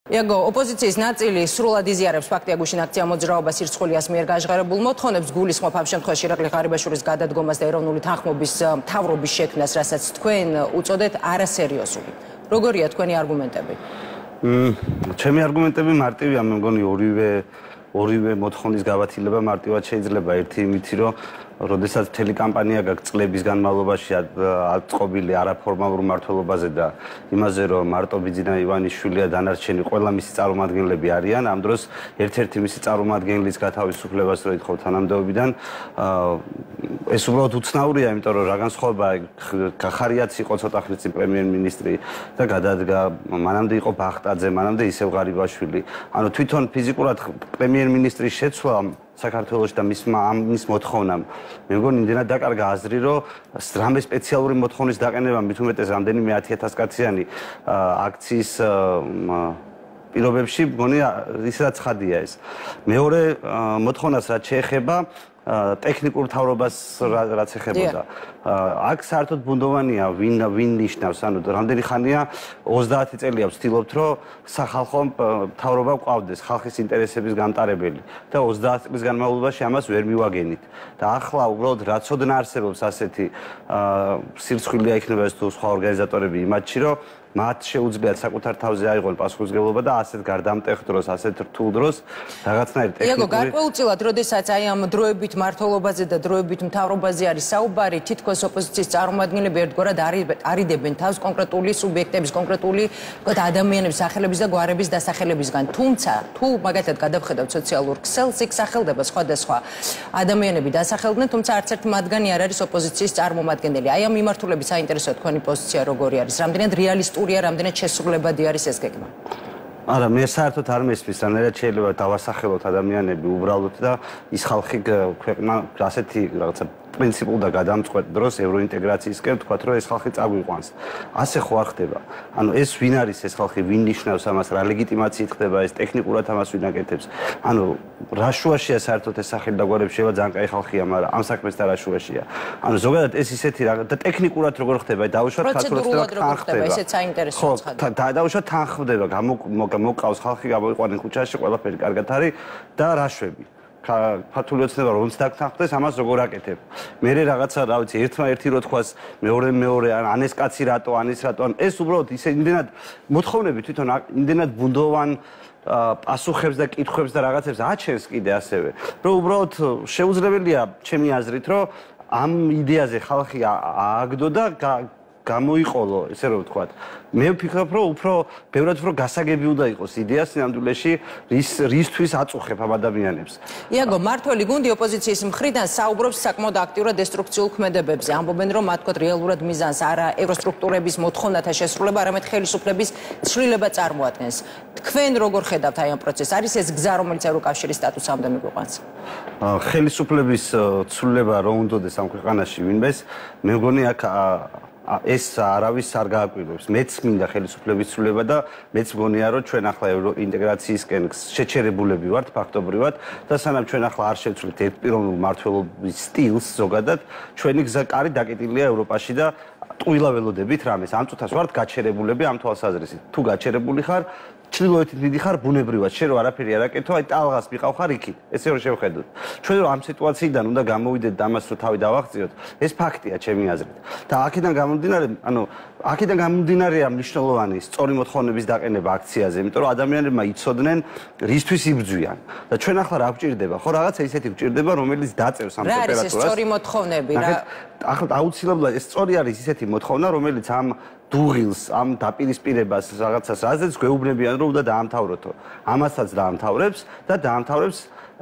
იაგო, ოპოზიციის ნაწილი სრულად იზიარებს ფაქტია გუშინ აქცია მოძრაობა სირცხვილიას მიერ გაჟღერებულ მოთხოვნებს გულისხმობ ამ შემთხვევაში ირაკლი ღარიბაშვილის გადადგომას და ეროვნული თანხმობის მთავრობის შექმნას, რასაც თქვენ უწოდეთ არასერიოზული. როგორია თქვენი არგუმენტები? ჩემი არგუმენტები მარტივია, მე მგონი ორივე მოთხოვნის გავათილება მარტივად შეიძლება. ერთი იმითი, რომ როდესაც მთელი კამპანია გაქვს წლების განმავლობაში აწყობილი არაფორმალურ მმართველობაზე და იმაზე, რომ მარტო ბიძინა ივანიშვილი და დანარჩენი ყველა მისი წარმომადგენლები არიან, ამ დროს ერთ-ერთი მისი წარმომადგენლის გათავისუფლებას რო ითხოვ თანამდებობიდან, ეს უბრალოდ უცნაურია, იმიტომ რომ რა განსხვავება ხახარიაც იყო ცოტა ხნის წინ პრემიერ-მინისტრი და გადადგა, მანამდე იყო ბახტაძე, მანამდე ისევ ღარიბაშვილი. ანუ თვითონ ფიზიკურად პრემიერ-მინისტრის შეცვლა საქართველოში და მის მოთხოვნამ მე მგონი იმდენად დაკარგა აზრი, რომ რამე სპეციალური მოთხოვნის დაყენება მით უმეტეს რამდენიმე 10,000 კაციანი აქციის პირობებში მგონი ისედაც ხადია ეს. მეორე მოთხოვნას რაც შეეხება ტექნიკურ მთავრობას რაც ეხებოდა. აქ საერთოდ ბუნდოვანია ვინ ნიშნავს, ანუ რამდენი ხანია 30 წელია ვცდილობთ, რომ სახალხო მთავრობა გვყავდეს, ხალხის ინტერესების გამტარებელი და 30 წლის განმავლობაში ამას ვერ მივაგენით. და ახლა უბრალოდ რაცოდნა არსებობს ასეთი სირცხვილია იქნება ეს თუ სხვა ორგანიზატორები იმათში, რომ მათ შეუძლიათ საკუთარ თავზე აიღონ პასუხისმგებლობა და ასეთ გარდამტეხ დროს, ასეთ რთულ დროს რაღაცნაირ ტექნიკური. იაგო, გარკვეულწილად, როდესაც აი ამ დროებით მმართველობაზე და დროებით მთავრობაზე არის საუბარი, თითქოს ოპოზიციის წარმომადგენლები ერთგვარად არიდებენ თავს კონკრეტული სუბიექტების, კონკრეტული ადამიანების სახელების და გვარების დასახელებისგან. თუმცა, თუ მაგათად გადავხედავთ სოციალურ ქსელს, იქ სახელდება სხვადასხვა ადამიანები დასახელდნენ, თუმცა არც ერთ მათგანი არ არის ოპოზიციის წარმომადგენელი. აი ამ მიმართულებით საინტერესოა თქვენი პოზიცია როგორი არის? რამდენად რეალისტურია, რამდენად შესრულებადი არის ეს გეგმა? არა, მე საერთოდ არ მესმის, რანაირად შეიძლება დავასახელოთ ადამიანები უბრალოდ და ის ხალხი ქვეყნა ასეთი რაღაცა პრინციპულ და გადამწყვეტ დროს ევროინტეგრაციისკენ თქვათ, რომ ეს ხალხი წაგვიყვანს. ასე ხო არ ხდება. ანუ ეს ვინ არის ეს ხალხი, ვინ ნიშნავს ამას, რა ლეგიტიმაციით ხდება ეს, ტექნიკურად ამას ვინ აკეთებს. ანუ რა შუაშია საერთოდ ეს სახელი და გვარები შეიძლება ძალიან კაი ხალხია, მაგრამ ამ საქმეს და რა შუაშია. ანუ ზოგადად ეს ისეთი და ტექნიკურად როგორ ხდება, დაუშვათ პროცედურულად როგორ ხდება, ესეც საინტერესოა ცხადია. დაუშვათ თან ხდება, მოკავს ხალხი, გამოიყვანენ ქუჩაში, ყველაფერი კარგად არის და რაშვები. ქართული ოცნება რომც დაგთანხმდეს, ამას როგორ აკეთებ. მე რაღაცა, რა ვიცი, ერთმა-ერთი რო თქვას, მეორე, ან ეს კაცი რატო, ან ეს რატო, ეს უბრალოდ ისე იმდენად მოთხოვნები თვითონ იმდენად ბუნდოვან პასუხებს და კითხვებს და რაღაცებს აჩენს კიდე ასევე, რომ უბრალოდ შეუძლებელია ჩემი აზრით, რომ ამ იდეაზე ხალხი ააგდო და გამოიყოლო, ესე რომ ვთქვათ. მე ვფიქრობ, რომ უფრო ბევრად უფრო გასაგები უნდა იყოს იდეა სინამდვილეში, რისთვის აწუხებ ამ ადამიანებს. იაგო, მართველი გუნდი ოპოზიციის მხრიდან საუბრობს საკმაოდ აქტიურად დესტრუქციულ ქმედებებზე. ამბობენ, რომ მათ თქვათ რეალურად მიზანს არა ევროსტრუქტურების მოთხოვნათა შესრულება, არამედ ხელისუფლების ცვლილება წარმოადგენს. თქვენ როგორ ხედავთ აი ამ პროცესს? არის ეს გზა, რომელიც ევროკავშირის სტატუსამდე მიგვიყვანს? ხელისუფლების ცვლილება რომ უნდადეს ამ ქვეყანაში ვინმეს, მე მგონი აქ ეს არავის არ გააკვირვებს. მეც მინდა ხელისუფლების ცვლილება და მეც მგონია, რომ ჩვენ ახლა ევროინტეგრაციისკენ შეჩერებულები ვართ ფაქტობრივად და სანამ ჩვენ ახლა არ შევცვლით ერთპიროვნულ მმართველობის სტილს ზოგადად, ჩვენი გზა კარი დაკეტილია ევროპაში და ტყუილა ველოდებით რამეს. ამ წუთას ვართ გაჩერებულები ამ თვალსაზრისით. თუ გაჩერებული ხარ, ჩრდილოეთით მიდიხარ ბუნებრივად, შენ რო არაფერი არ აკეთო, აი ტალღას მიყავ ხარ იქით. ესე რომ შევხედოთ. ჩვენ რომ ამ სიტუაციიდან უნდა გამოვიდეთ და ამას რო თავი დავაღწიოთ, ეს ფაქტია ჩემი აზრით. და აქედან გამომდინარეა მნიშვნელოვანი სწორი მოთხოვნების დაყენება აქციაზე, იმიტომ რომ ადამიანებმა იცოდნენ რისთვის იბრძვიან. და ჩვენ ახლა რა გვჭირდება? ხო, რაღაცა ისეთი გვჭირდება, რომელიც დაწევს ამ ტემპერატურას. რა არის ეს სწორი მოთხოვნები? ახლა აუცილებლად ეს სწორი არის ისეთი მოთხოვნა, რომელიც ამ დუღილს, ამ დაპირისპირებას რაღაცას რაზეც გვეუბნებიან, რომ უნდა დაამთავროთო. ამასაც დაამთავრებს და დაამთავრებს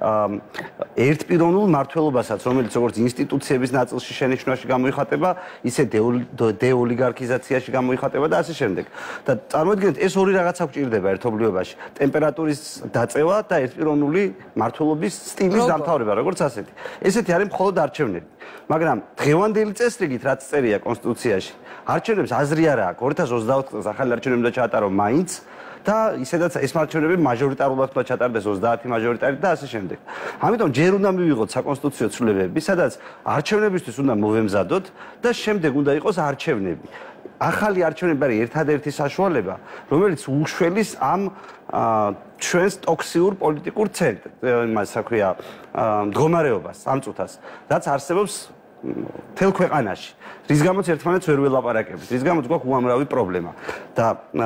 ერთპიროვნულ მმართველობასაც, რომელიც როგორც ინსტიტუციების ნაწილში შენიშვნაში გამოიხატება, ისე დეოლიგარქიზაციაში გამოიხატება და ასე შემდეგ. და წარმოიდგინეთ, ეს ორი რაღაცა გვჭირდება ერთობლიობაში: ტემპერატურის დაწევა და ერთპიროვნული მმართველობის სტილის დამთავრება, როგორც ასეთი. ესეთი არის მხოლოდ არჩევნები. მაგრამ დღევანდელი წესრიგით, რაც წერია კონსტიტუციაში, არჩევნებს აზრი არ აქვს. 2024 წელს ახალი არჩევნები უნდა ჩაატარო მაინც და ისედაც ეს მარჩევნები მაჟორიტარულად უნდა ჩატარდეს 30 მაჟორიტარით და ასე შემდეგ. ამიტომ ჯერ უნდა მივიღოთ საკონსტიტუციო ცვლილებები, სადაც არჩევნებისთვის უნდა მოვემზადოთ და შემდეგ უნდა იყოს არჩევნები. ახალი არჩევნები არის ერთადერთი საშუალება, რომელიც უშველის ამ ჩვენს ტოქსიურ პოლიტიკურ ცენტრ, იმას აქვია, მდგომარეობას, სამწუთას, რაც არსებობს მთელ ქვეყანაში. რის გამოც ერთმანეთს ვერ ველაპარაკებით, რის გამოც გვაქვს უამრავი პრობლემა და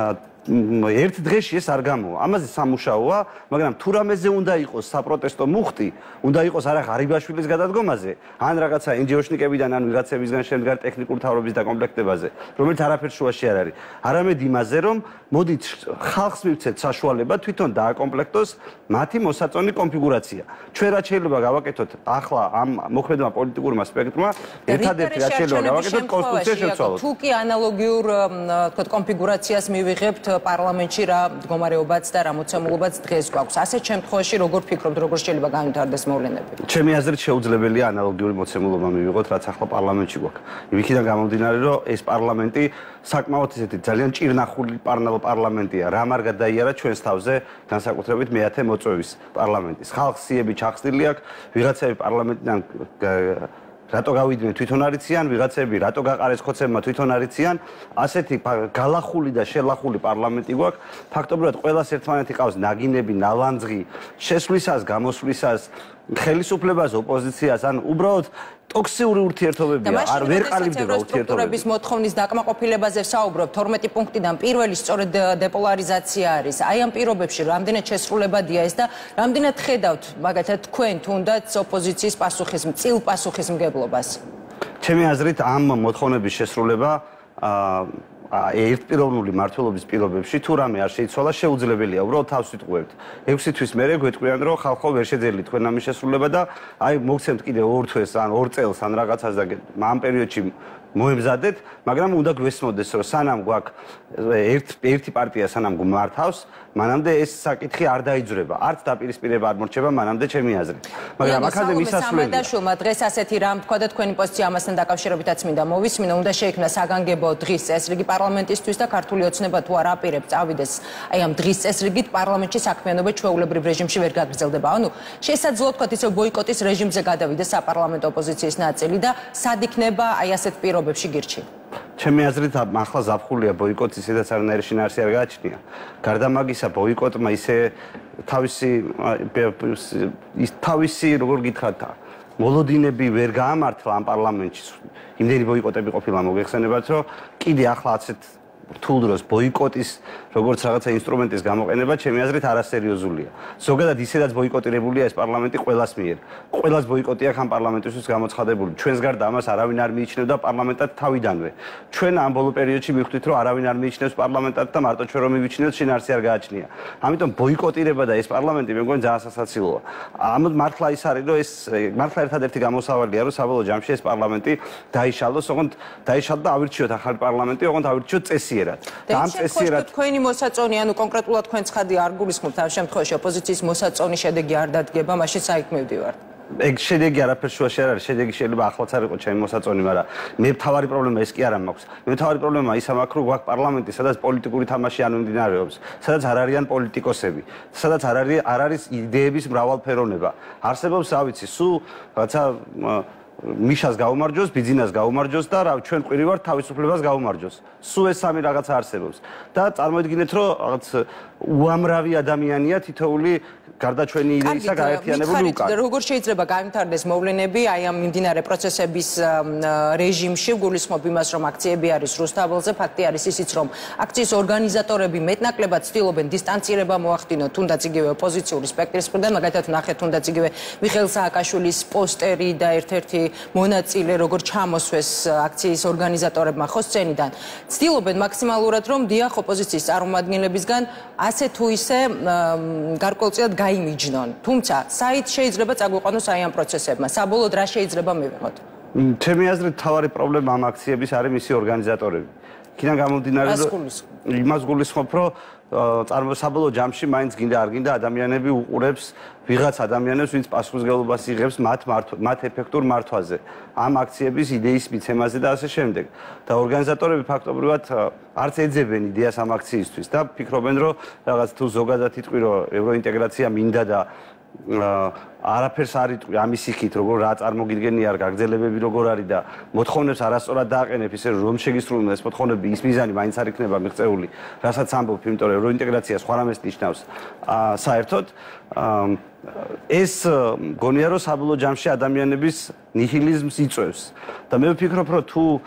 ერთ დღეში ეს არ გამოვა. ამაზე სამუშაოა, მაგრამ თუ რამეზე უნდა იყოს საპროტესტო მუხტი, უნდა იყოს არა ღარიბაშვილის გადადგომაზე, ან რაღაცა NGO-შნიკებიდან, ან ვიღაცებისგან შემდგარ ტექნიკურ თავრობის დაკომპლექტებაზე, რომელიც არაფერ შუაში არ არის. არამედ იმაზე, რომ მოდით ხალხს მივცეთ საშუალება თვითონ დააკომპლექტოს მათი მოსაწონი კონფიგურაცია. ჩვენ რაც შეიძლება გავაკეთოთ ახლა ამ მოქმედმა პოლიტიკურმა სპექტრმა, ერთადერთი რაც შეიძლება გავაკეთოთ კონსტიტუცია შევცვალოთ. თუ კი ანალოგიურ თქო კონფიგურაციას მივიღებთ პარლამენტში რა მდგომარეობაც და რა მოცემულობაც დღეს გვაქვს. ასეთ შემთხვევაში როგორ ფიქრობთ, როგორ შეიძლება განვითარდეს მოვლენები? ჩემი აზრით შეუძლებელია ანალოგიური მოცემულობა მივიღოთ, რაც ახლა პარლამენტში გვაქვს. იმიქიდან გამომდინარე, რომ ეს პარლამენტი საკმაოდ ისეთი ძალიან ჭირნახული პარლამენტია. რამ არ გადაიარა ჩვენს თავზე, განსაკუთრებით მე-10 მოწვევის პარლამენტის. ხალხს სიები ჩახსნილი აქვს, ვიღაცები პარლამენტიდან რატო გავიდნენ თვითონ არიციან, ვიღაცები რატო გაყარეს ხოცებმა თვითონ არიციან, ასეთი გალახული და შელახული პარლამენტი გვაქვს. ფაქტობრივად ყველას ერთმანეთი ყავს ნაგინები, ნალანძღი, შესვლისას, გამოსვლისას, ხელისუფლებას, ოპოზიციას, ან უბრალოდ ტოქსიური ურთიერთობებია, არ ვერ ყალიბდება ურთიერთობები. მოთხოვნის დაკმაყოფილებაზე ვსაუბრობ, 12 პუნქტიდან პირველი სწორედ დეპოლარიზაცია არის. აი ამ პირობებში რამდენად შესრულებადია ეს და რამდენად ხედავთ, მაგალითად, თქვენ თუნდაც ოპოზიციის წილ პასუხისმგებლობას? ჩემი აზრით, ამ მოთხოვნების შესრულება ერთპიროვნული მართლობის პირობებში თუ რამე არ შეიცვალა, შეუძლებელია. უბრალოდ თავს ვიტყუებთ. 6 თვის მერე გვეტყვიან, რომ ხალხო ვერ შეძლებთ თქვენ ამის შესრულება და აი მოგცემთ კიდე 2 თვეს ან 2 წელს ან რაღაცას და ამ პერიოდში მოემზადეთ, მაგრამ უნდა გვესმოდეს, რომ სანამ გვაქვს ერთი პარტია სანამ გვმართავს, მანამდე ეს საკითხი არ დაიძრება. არც დაპირისპირება არ მორჩება მანამდე ჩემი აზრით. მაგრამ აქამდე მისასვლელია. სამადაშვილმა დღეს ასეთი რამ თქვა და თქვენი პოზიცია ამასთან დაკავშირებითაც მინდა მოვისმინო, უნდა შეიქმნა საგანგებო დღის წესრიგი პარლამენტისთვის და ქართული ოცნება თუ არ აპირებს წავიდეს აი ამ დღის წესრიგით პარლამენტში საქმიანობა ჩვეულებრივ რეჟიმში ვერ გაგრძელდება. ანუ შესაძლოა თქვა ისე ბოიკოტის რეჟიმზე გადავიდეს საპარლამენტო ოპოზიციის ნაწილი და სად იქნება აი ასეთ პირობებში გირჩი? ჩემი აზრით ახლა ზაფხულია ბოიკოტის, ისედაც არანაირი შინაარსი არ გააჩნია. გარდა მაგისა ბოიკოტმა ისე თავისი როგორ გითხრათ, მოლოდინები ვერ გაამართლა ამ პარლამენტში. იმდენი ბოიკოტები ყოფილა მოგეხსენებათ, რომ კიდე ახლა ასეთ რთულ დროს ბოიკოტის როგორც რაღაცა ინსტრუმენტის გამოყენება ჩემი აზრით არასერიოზულია. ზოგადად ისედაც ბოიკოტირებულია ეს პარლამენტი ყველას მიერ. ყველას ბოიკოტი აქვს ამ პარლამენტისთვის გამოცხადებული. ჩვენს გარდა ამას არავინ არ მიიჩნევდა პარლამენტად თავიდანვე. ჩვენ ამ ბოლო პერიოდში მივხვდით, რომ არავინ არ მიიჩნევს პარლამენტად და მარტო ჩვენ რომ მივიჩნევთ, შინაარსი არ გააჩნია. ამიტომ ბოიკოტირება და ეს პარლამენტი მე მგონი ძალიან სასაცილოა. ამოდ მართლა ის არის, რომ ეს მართლა ერთადერთი გამოსავალია, რომ საბოლოო ჯამში ეს პარლამენტი დაიშალოს, ოღონდ დაიშალდა და ავირჩიოთ ახალი პარლამენტი, ოღონდ ავირჩიოთ წესიერად. და ამ წესიერად თქვენი მოსაწონი, ანუ კონკრეტულად თქვენ ცხადი არ გულისხმობთ ამ შემთხვევაში ოპოზიციის მოსაწონი შედეგი არ დადგება, მაშინ საით მივდივართ. ეგ შედეგი არაფერ შუაში არ არის, შედეგი შეიძლება ახლაც არ იყოს ჩემი მოსაწონი, მაგრამ მე მთავარი პრობლემა ეს კი არ მაქვს. მე მთავარი პრობლემა ის მაქვს, რომ გვაქვს პარლამენტი, სადაც პოლიტიკური თამაში არ მიმდინარეობს, სადაც არ არიან პოლიტიკოსები, სადაც არ არის იდეების მრავალფეროვნება. არსებობს, რა ვიცი, სულ რაცა მიშას გაუმარჯოს, ბიძინას გაუმარჯოს და რა ჩვენ ყვირი ვართ თავისუფლებას გაუმარჯოს. სულ ეს სამი რაღაცა არსებობს. და წარმოიდგინეთ, რომ რაღაც უამრავი ადამიანია თითოეული გარდა ჩვენი იდეისა გაერთიანებული უკან. როგორ შეიძლება განვითარდეს მოვლენები აი ამ მიმდინარე პროცესების რეჟიმში? გულისხმობ იმას, რომ აქციები არის რუსთაველზე, ფაქტი არის ისიც, რომ აქციის ორგანიზატორები მეტნაკლებად ცდილობენ დისტანცირება მოახდინონ თუნდაც იგივე ოპოზიციური სპექტრის მხრიდან, მაგალითად ნახეთ თუნდაც იგივე მიხეილ სააკაშვილის პოსტერი და ერთ-ერთი მონაწილე როგორ ჩამოსვეს აქციის ორგანიზატორებმა ხო სცენიდან. ცდილობენ მაქსიმალურად, რომ დიახ ოპოზიციის წარმომადგენლებისგან ასე თუ ისე გარკვეულწილად გაიმიჯნონ. თუმცა, საით შეიძლება წაგვიყვანოს აი ამ პროცესებმა? საბოლოოდ რა შეიძლება მივიღოთ? ჩემი აზრით, თავარი პრობლემა ამ აქციების არის მისი ორგანიზატორები. იქიდან გამომდინარე, რომ იმას გულისხმობ, რომ საბოლოო ჯამში მაინც გინდა არ გინდა ადამიანები უყურებს ვიღაც ადამიანებს, ვინც პასუხისმგებლობას იღებს მათ ეფექტურ მართვაზე, ამ აქციების იდეის მიცემაზე და ასე შემდეგ. და ორგანიზატორები ფაქტობრივად არც ეძებენ იდეას ამ აქციისთვის და ფიქრობენ, რომ რაღაც თუ ზოგადად იტყვი, რომ ევროინტეგრაცია მინდა და არაფერს არ იტყვი ამის იქით, როგორ რა წარმოგიდგენია, გაგრძელებები როგორ არის და მოთხოვნებს არასწორად დააყენებ, ისე რომ შეგისრულონ ეს მოთხოვნები, ის მიზანი მაინც არ იქნება მიღწეული, რასაც ამბობ, იმიტომ რომ ევროინტეგრაცია სხვა რამეს ნიშნავს. საერთოდ ეს მგონია რომ საბოლოო ჯამში ადამიანების ნიჰილიზმს იწვევს და მე ვფიქრობ რომ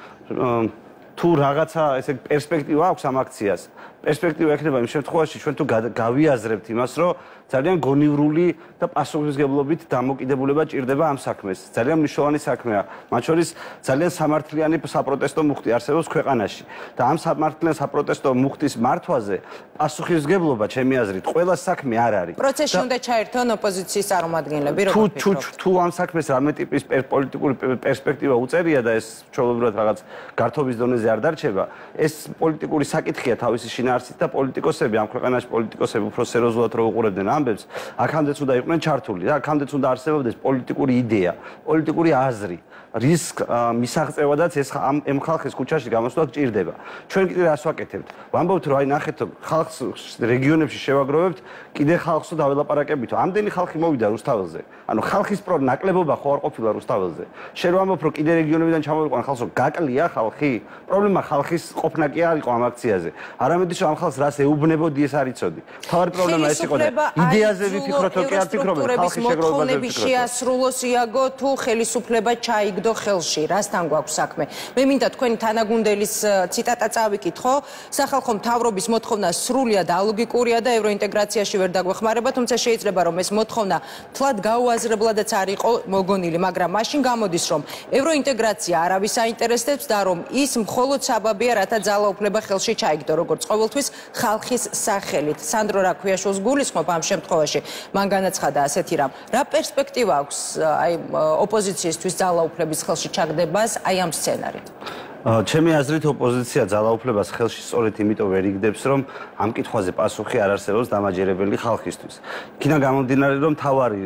თუ რაღაცა ესე პერსპექტივა აქვს ამ აქციას, პერსპექტივა ექნება იმ შემთხვევაში ჩვენ თუ გავიაზრებთ იმას, რომ ძალიან გონივრული და პასუხისმგებლობით დამოკიდებულება ჭირდება ამ საქმეს. ძალიან მნიშვნელოვანი საქმეა. მათ შორის ძალიან სამართლიანი საპროტესტო მუხტი არსებობს ქვეყანაში და ამ სამართლიან საპროტესტო მუხტის მართვაზე პასუხისმგებლობა, ჩემი აზრით, ყველა საქმე არ არის. პროცესში უნდა ჩაერთონ ოპოზიციის წარმომადგენლები, როგორ ფიქრობთ? თუ ამ საქმეს რამე ტიპის პოლიტიკური პერსპექტივა უწერია და ეს ჩვეულებრივად რაღაც გართობის დონეზე არ დარჩება, ეს პოლიტიკური საკითხია თავისი შინაარსით და პოლიტიკოსები, ამ ქვეყანაში პოლიტიკოსები უფრო სერიოზულად რო უყურებდნენ ამბებს, აქამდეც უნდა იყვნენ ჩართული და აქამდეც უნდა არსებობდეს პოლიტიკური იდეა, პოლიტიკური აზრი, რის მისაღწევადაც ეს ამ ხალხის ქუჩაში გამოსვლა გჭირდება. ჩვენ კიდე რას ვაკეთებთ? ვამბობთ, რომ აი ნახეთ, ხალხს რეგიონებში შევაგროვებთ, კიდე ხალხს დაველაპარაკებით. ამდენი ხალხი მოვიდა რუსთაველზე. ანუ ხალხის ნაკლებობა ხო არ ყოფილა რუსთაველზე. შენ ვამბობ, რომ კიდე რეგიონებიდან ჩამოვიყვან ხალხს, რომ გაკლია ხალხი? პრობლემა ხალხის ყოფნა კი არ იყო ამ აქციაზე. არამედ ის რომ ამ ხალხს რას ეუბნებოდი ეს არ იცოდი. თავარი პრობლემა ეს იყო და იდეაზე ვიფიქროთ, რომ კი არ ფიქრობენ, ხალხის შეგროვებაზე ვიფიქროთ. შეასრულოს იაგო თუ ხელისუფლება ჩაიგდო ხელში, რასთან გვაქვს საქმე? მე მინდა თქვენი თანაგუნდელის ციტატა წავიკითხო. სახალხო მთავრობის მოთხოვნა სრულიად ალოგიკურია და ევროინტეგრაციაში ვერ დაგვეხმარება, თუმცა შეიძლება რომ ეს მოთხოვნა თლად გაუაზრებლადაც არ იყო მოგონილი, მაგრამ მაშინ გამოდის რომ ევროინტეგრაცია არავის აინტერესებს და რომ ის მხოლოდ საბაბია, რათა ძალაუფლება ხელში ჩაიგდო, როგორც ყოველთვის ხალხის სახელით. სანდრო რაქვიაშვილს გულისხმობ ამ შემთხვევაში, მან განაცხადა ასეთი რამ. რა პერსპექტივა აქვს აი ოპოზიციისთვის ძალაუფლების ხელში ჩაგდებას აი ამ სცენარით? ჩემი აზრით ოპოზიცია ძალაუფლებას ხელში სწორედ იმიტომ ვერ იგდებს, რომ ამ კითხვაზე პასუხი არ არსებობს დამაჯერებელი ხალხისთვის. იქიდან გამომდინარე, რომ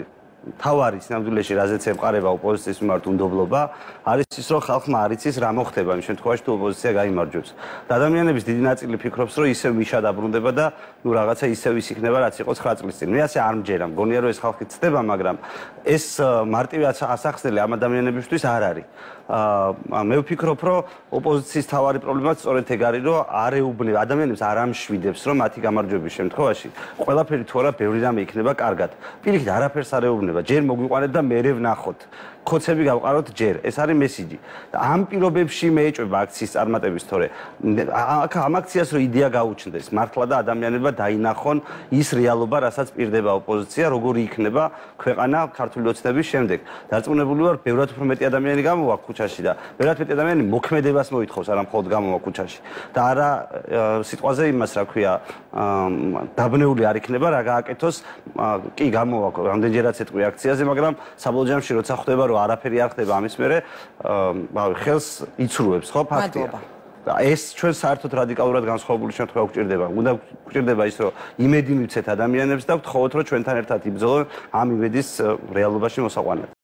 თავარი სინამდვილეში რაზეც ემყარება ოპოზიციის მიმართ უნდობლობა, არის ის, რომ ხალხმა არ იცის რა მოხდება იმ შემთხვევაში, თუ ოპოზიცია გაიმარჯვებს. და ადამიანების დიდი ნაწილი ფიქრობს, რომ ისევ მიშა დაბრუნდება და ნუ რაღაცა ისევ ის იქნება, რაც იყო 9 წლის წინ. მე ასე არ მჯერა, მგონია, რომ ეს ხალხი ცდება, მაგრამ ეს მარტივი ასახსნელი ამ ადამიანებისთვის არ არის. მე ვფიქრობ, რომ ოპოზიციის თავარი პრობლემაც სწორედ ეგ არის, რომ არ ეუბნება ადამიანებს, არ ამშვიდებს, რომ მათი გამარჯვების შემთხვევაში ყველაფერი თუ არა ბევრი რამე იქნება კარგად. პირიქით არაფერს არ ეუბნება, ჯერ მოგვიყვანეთ და მერე ვნახოთ. ხოცები გავყაროთ ჯერ. ეს არის მესიჯი. და ამ პირობებში მე ეჭვება აქციის წარმატების, თორე ამ აქციას რო იდეა გაუჩნდეს, მართლა და ადამიანებმა დაინახონ ის რეალობა, რასაც პირდება ოპოზიცია, როგორი იქნება ქვეყანა ქართული ოცნების შემდეგ. დარწმუნებული ვარ, ბევრად უფრო მეტი ადამიანი გამოვა ქუჩაში და ბევრად მეტი ადამიანი მოქმედებას მოითხოვს, არა მხოლოდ გამოვა ქუჩაში. და არა სიტყვაზე იმას, რა ქვია, დაბნეული არ იქნება, რა გააკეთოს, კი გამოვა რამდენჯერაც ეთყვი აქციაზე, მაგრამ საბოლოო ჯამში როცა ხვდება რომ არაფერი არ ხდება ამის მერე ხელს იცრუებს, ხო, ფაქტია. და ეს ჩვენ საერთოდ რადიკალურად განსხვავებული შემთხვევა გვჭირდება. უნდა გვჭირდება ის, რომ იმედი მივცეთ ადამიანებს და ვთხოვოთ, რომ ჩვენთან ერთად იბრძოლონ ამ იმედის რეალობაში მოსაყვანად.